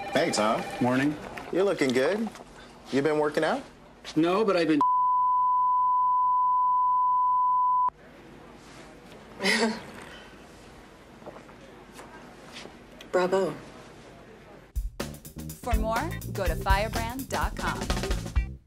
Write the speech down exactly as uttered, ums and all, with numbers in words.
Hey, Tom. Morning. You're looking good. You been working out? No, but I've been... Bravo. For more, go to firebrand dot com.